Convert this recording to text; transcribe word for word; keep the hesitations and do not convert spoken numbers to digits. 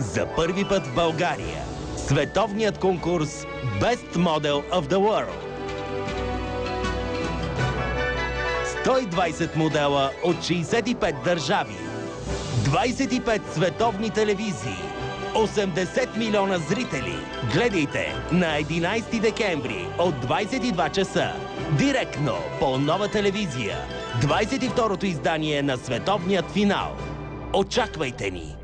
За първи път в България световният конкурс Best Model of the World. сто и двайсет модела от шейсет и пет държави. двайсет и пет световни телевизии. осемдесет милиона зрители. Гледайте на единайсети декември от двайсет и два часа. Директно по Нова телевизия. двайсет и второто издание на световният финал. Очаквайте ни!